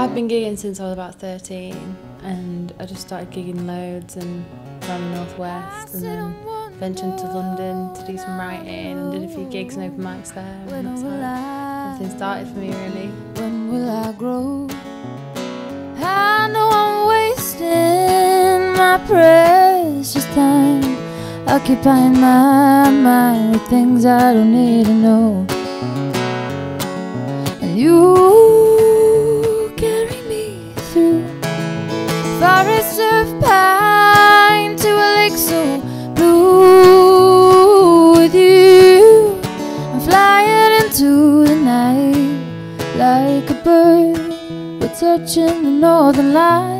I've been gigging since I was about 13, and I just started gigging loads and around the northwest, and then ventured to London to do some writing and did a few gigs and open mics there, and that's how everything started for me, really. When will I grow? I know I'm wasting my precious time, occupying my mind with things I don't need to know. And you carry me through forests of pine to a lake so blue. With you, I'm flying into the night like a bird. We're touching the northern lights.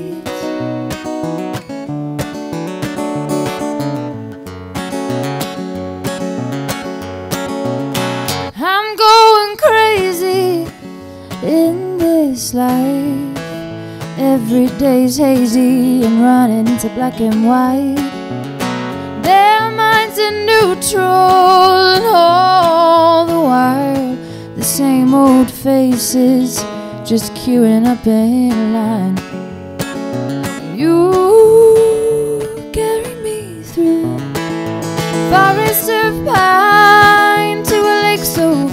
I'm going crazy in this life. Every day's hazy and running into black and white. Their minds in neutral, and all the while the same old faces just queuing up in line. You carry me through forests of pine to a lake so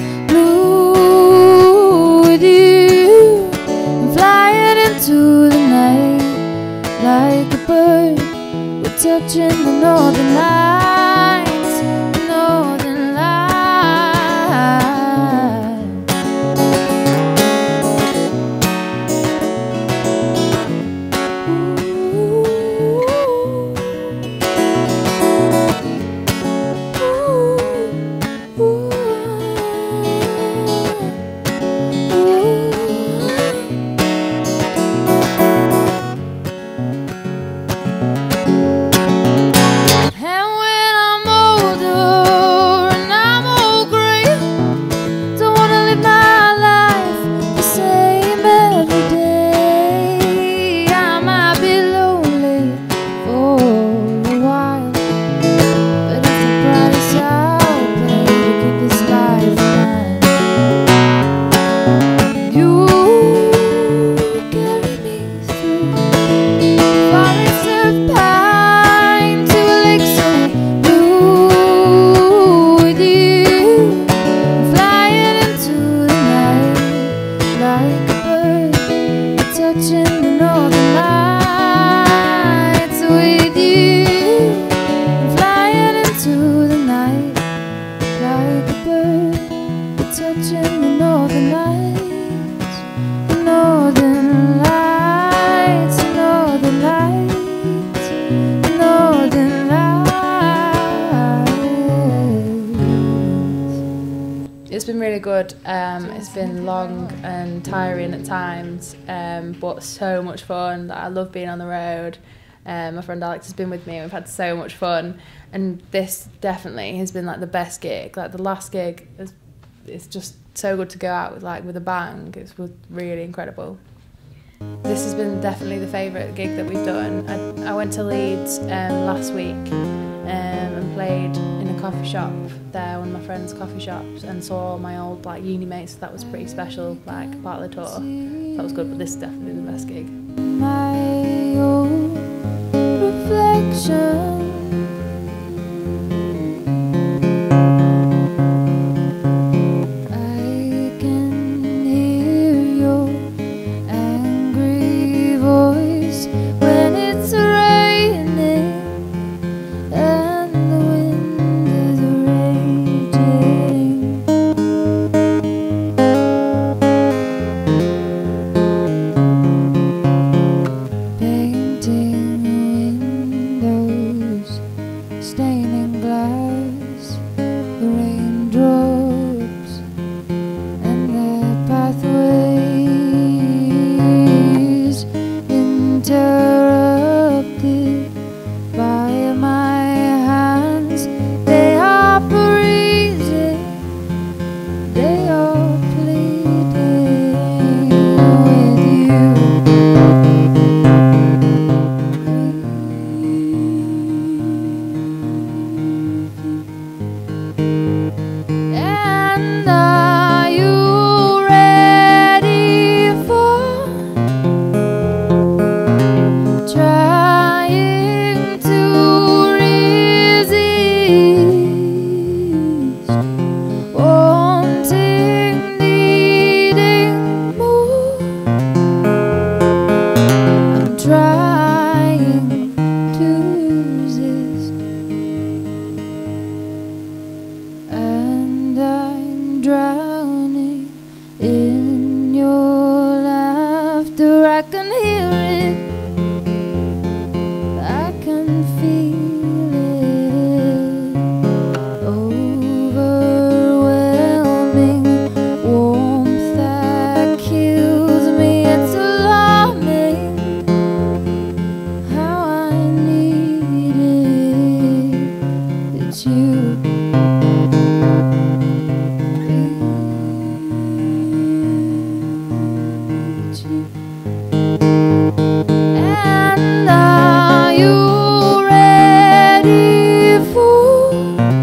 blue. With you, I'm flying into the night like a bird. We're touching the northern lights, the northern lights. It's been really good. It's been long and tiring at times, but so much fun. I love being on the road. My friend Alex has been with me and we've had so much fun, and this definitely has been like the best gig. Like the last gig, it's just so good to go out with a bang. It was really incredible. This has been definitely the favourite gig that we've done. I went to Leeds last week and played in a coffee shop there, one of my friend's coffee shops, and saw my old uni mates. That was pretty special, part of the tour. That was good, but this is definitely the best gig. My own reflection. Painting windows I'm drowning in your laughter. I can hear it, I can feel it. Overwhelming warmth that kills me. It's alarming how I need it. It's you. And are you ready for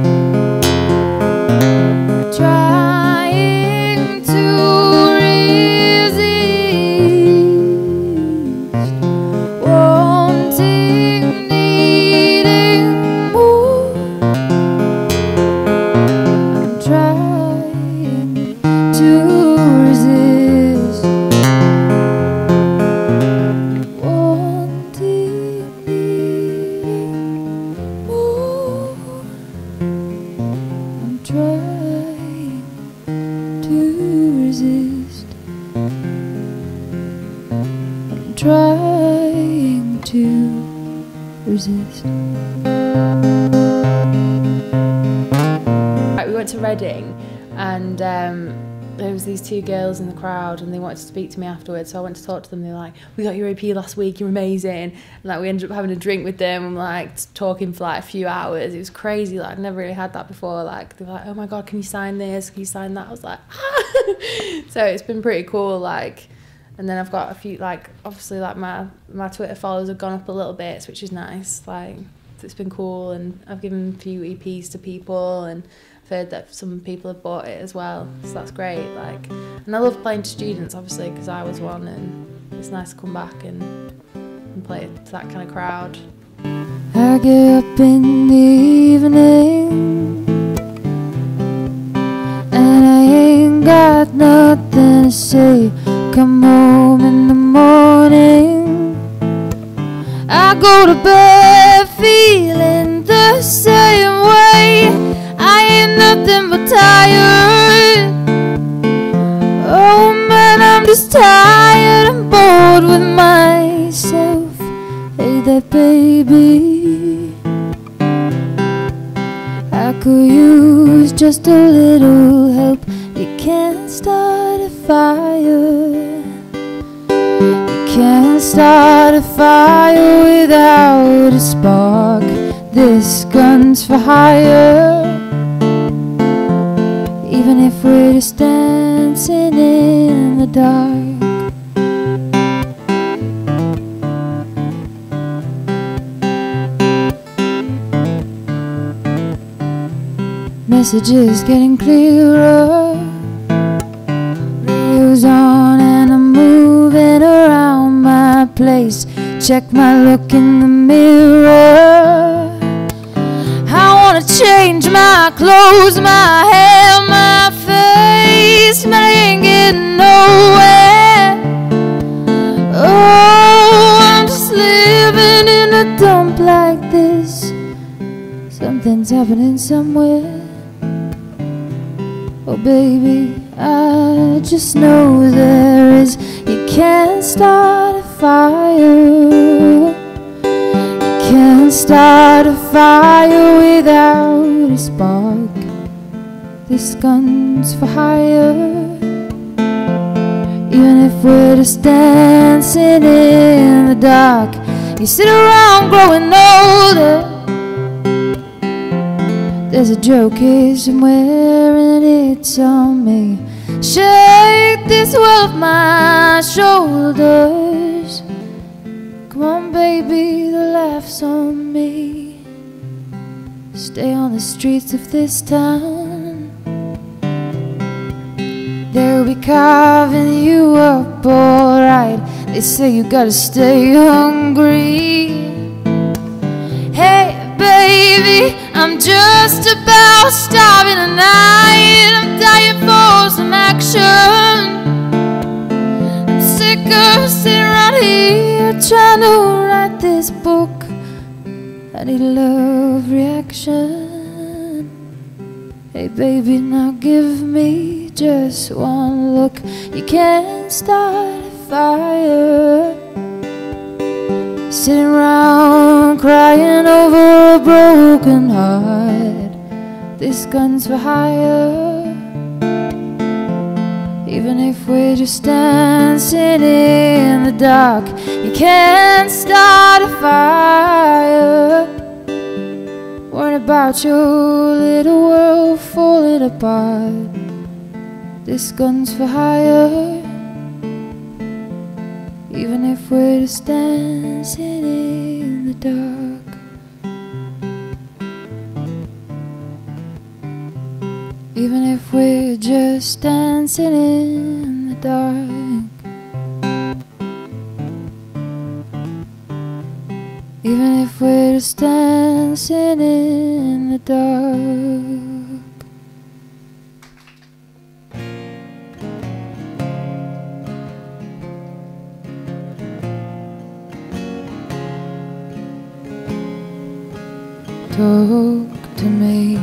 trying to resist, wanting, needing more? I'm trying to resist. I'm trying to resist. I'm trying to resist. We went to Reading, and there was these two girls in the crowd, and they wanted to speak to me afterwards, so I went to talk to them. They were like, "We got your AP last week, you're amazing." And like, we ended up having a drink with them and like talking for like a few hours. It was crazy. Like, I'd never really had that before. Like, they were like, "Oh my god, can you sign this, can you sign that?" I was like, ah! So it's been pretty cool. Like, and then I've got a few, like, obviously like my Twitter followers have gone up a little bit, which is nice. Like, it's been cool, and I've given a few EPs to people, and I've heard that some people have bought it as well, so that's great. Like, and I love playing to students, obviously, because I was one, and it's nice to come back and play to that kind of crowd. I get up in the evening and I ain't got nothing to say. Come home in the morning, I go to bed feeling the same way. I ain't nothing but tired. Oh man, I'm just tired and bored with myself. Hey there, baby, I could use just a little help. You can't start a fire. You can't start a fire without a spark. This gun's for hire. Even if we're just dancing in the dark. Messages getting clearer. Radio's on and I'm moving around my place. Check my look in the mirror. I wanna change my clothes, my hair, my face, but I ain't getting nowhere. Oh, I'm just living in a dump like this. Something's happening somewhere. Oh baby, I just know there is. You can't start a fire. You can't start a fire without a spark. This gun's for hire. Even if we're just dancing in the dark. You sit around growing older. There's a joke here somewhere and it's on me. Shake this world off my shoulders. Come on baby, the laugh's on me. Stay on the streets of this town. They'll be carving you up alright. They say you gotta stay hungry. Hey baby, I'm just about starving tonight. I'm dying for some action. I'm sick of sitting around here trying to write this book. I need a love reaction. Hey baby, now give me just one look. You can't start a fire sitting around crying over a broken heart. This gun's for hire. Even if we're just dancing in the dark, you can't start a fire worrying about your little world falling apart. This gun's for hire. Even if we're just dancing in the dark. Even if we're just dancing in the dark. Even if we're just dancing in the dark. Talk to me.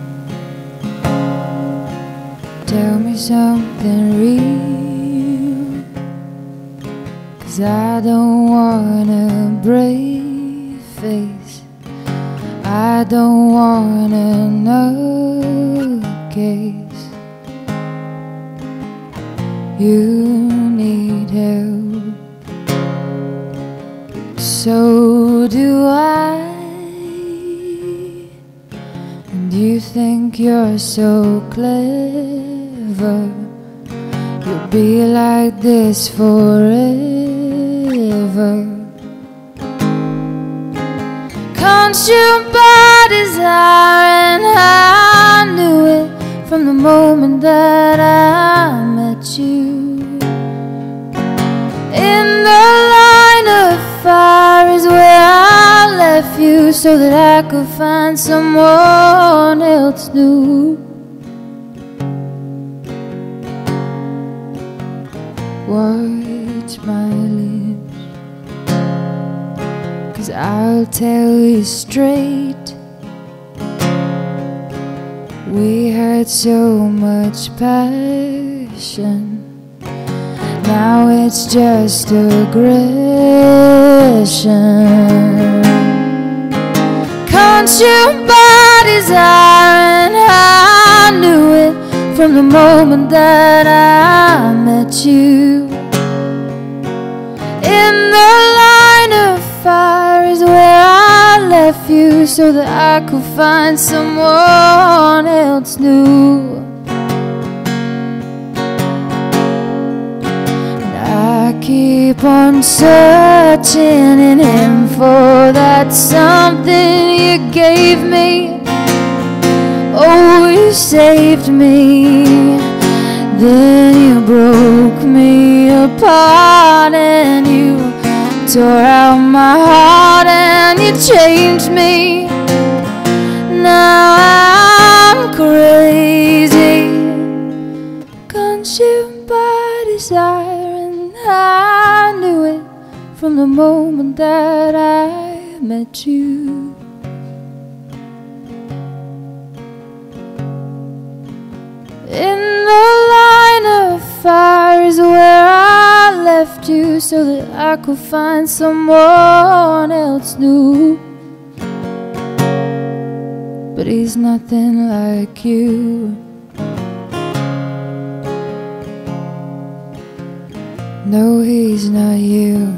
Tell me something real, 'cause I don't want a brave face. I don't want another case. You need help, so do I. And you think you're so clever, you'll be like this forever. Can't you buy desire? And I knew it from the moment that I met you. In the line of fire is where I left you, so that I could find someone else new. Watch my lips, 'cause I'll tell you straight, we had so much passion. Now it's just aggression. Can't you buy desire? And I knew it from the moment that I met you. In the line of fire is where I left you, so that I could find someone else new. I keep on searching in him for that something you gave me. Oh, you saved me. Then you broke me apart, and you tore out my heart, and you changed me. Now I'm crazy. Can't you buy desire? I knew it from the moment that I met you. In the line of fire is where I left you, so that I could find someone else new. But he's nothing like you. No, he's not you.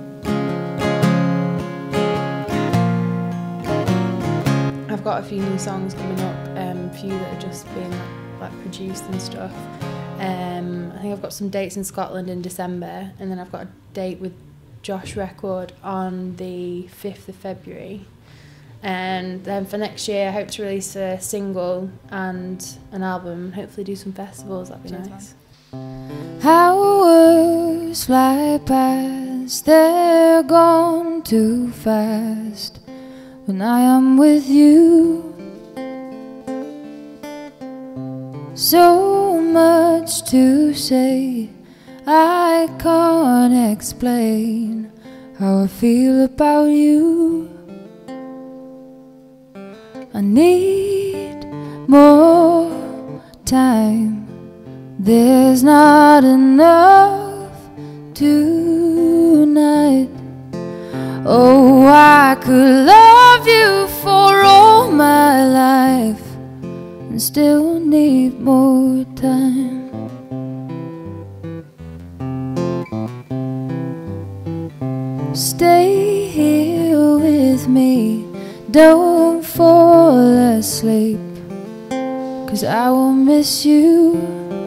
I've got a few new songs coming up, a few that are just being like produced and stuff. I think I've got some dates in Scotland in December, and then I've got a date with Josh Record on the 5th of February. And then for next year I hope to release a single and an album, hopefully do some festivals. That'd be nice. Hours fly past, they're gone too fast when I am with you. So much to say, I can't explain how I feel about you. I need more time. There's not enough tonight. Oh, I could love you for all my life and still need more time. Stay here with me, don't fall asleep, 'cause I will miss you.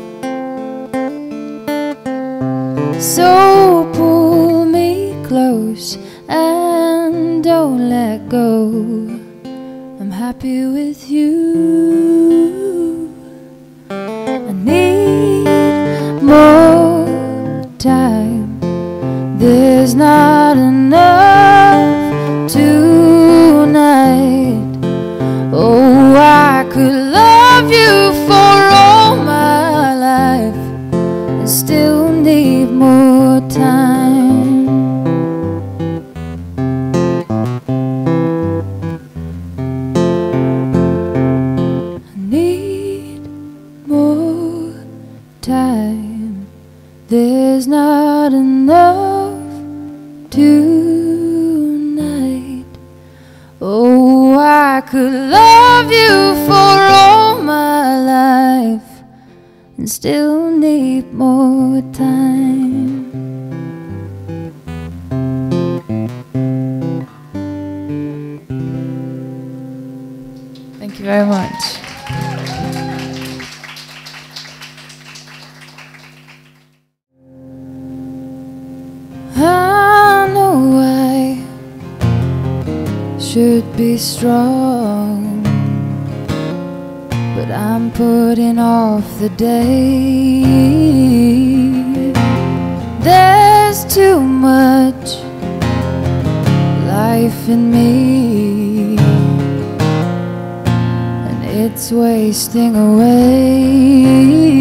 So pull me close and don't let go. I'm happy with you. I need more time. There's not enough tonight. Oh, I could love you for all my life and still need more time. I need more time. There's not enough tonight. Oh, I could love you for all my life and still need more time. Thank you very much. I know I should be strong, but I'm putting off the day. There's too much life in me, and it's wasting away.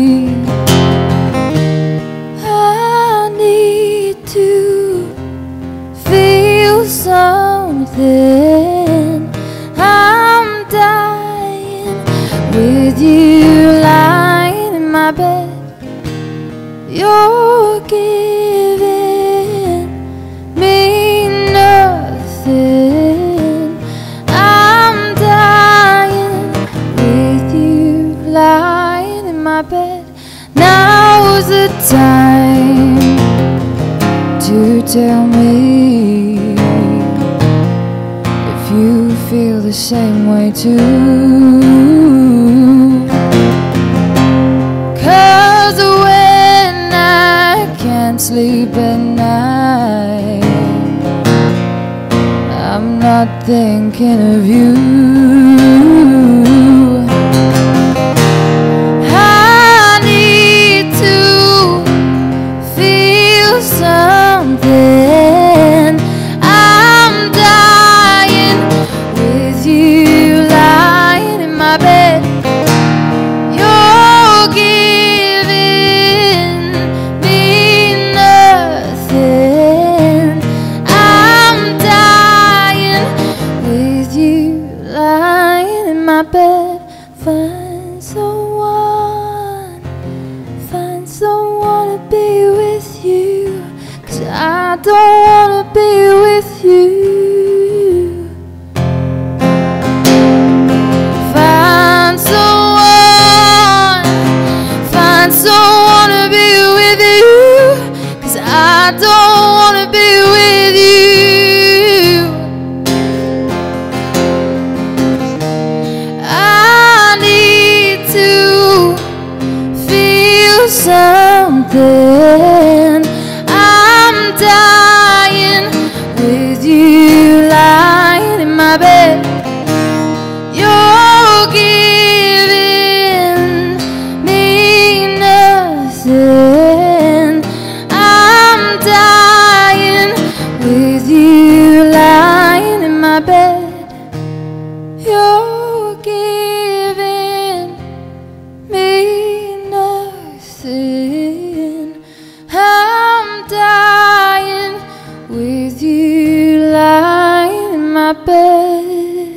Something, I'm dying with you lying in my bed. You're giving me nothing. I'm dying with you lying in my bed. Now's the time to tell me you feel the same way too. 'Cause when I can't sleep at night, I'm not thinking of you. I need to feel something. Find someone to be with you, 'cause I don't wanna be with you. Find someone to be with you, 'cause I don't wanna be with you. Something, I'm dying with you lying in my bed. You're giving me nothing. I'm dying with you lying in my bed. You're giving me nothing. I'm dying with you lying in my bed.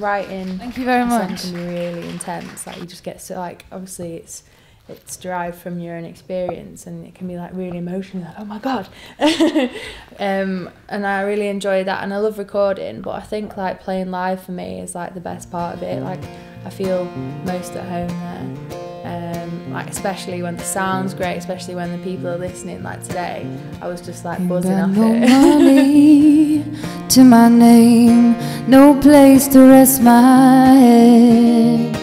writing. Thank you very much. Can be really intense. Like you just get so like obviously it's derived from your own experience, and it can be like really emotional. Like, oh my god, and I really enjoy that, and I love recording. But I think like playing live for me is like the best part of it. Like I feel most at home there. Like especially when the sound's great, especially when the people are listening. Like today, I was just like buzzing off no it. Money to my name, no place to rest my head.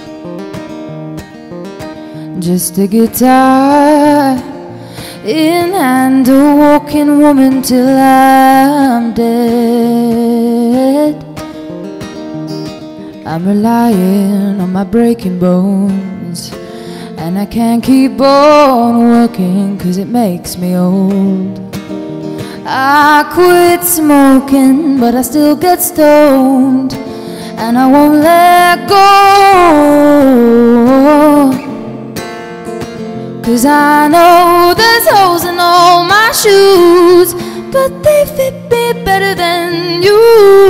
Just a guitar in hand, a walking woman till I'm dead. I'm relying on my breaking bones, and I can't keep on working 'cause it makes me old. I quit smoking, but I still get stoned, and I won't let go. 'Cause I know there's holes in all my shoes, but they fit me better than you.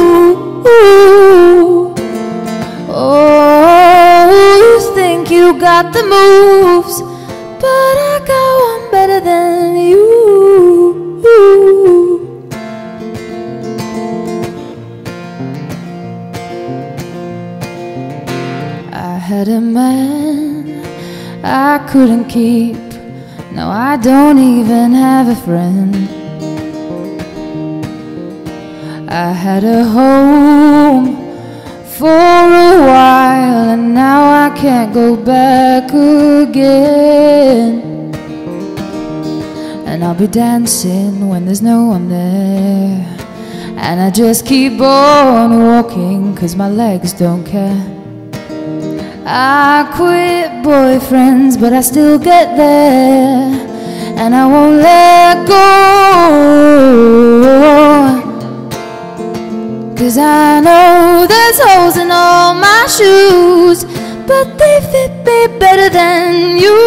Oh, you think you got the moves, but I got one better than you. I had a man I couldn't keep. No, I don't even have a friend. I had a home for a while, and now I can't go back again. And I'll be dancing when there's no one there, and I just keep on walking 'cause my legs don't care. I quit boyfriends, but I still get there, and I won't let go. 'Cause I know there's holes in all my shoes, but they fit me better than you.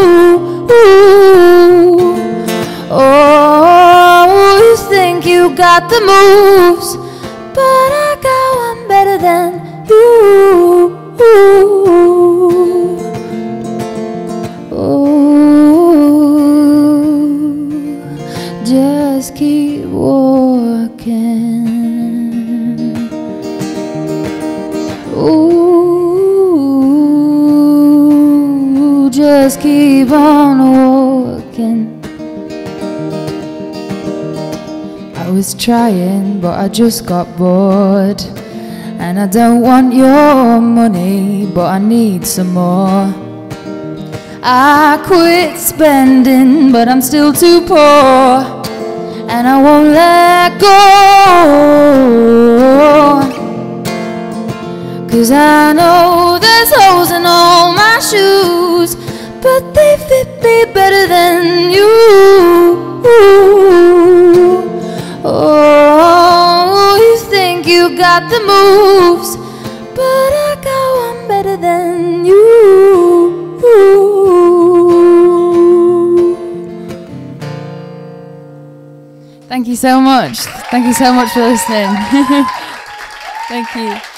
Oh, you think you got the moves, but I got one better than you. Just keep walking. Ooh, just keep on walking. I was trying, but I just got bored. And I don't want your money, but I need some more. I quit spending, but I'm still too poor, and I won't let go. 'Cause I know there's holes in all my shoes, but they fit me better than you. Oh, you think you got the moves, but I got one better than you. Thank you so much. Thank you so much for listening. Thank you.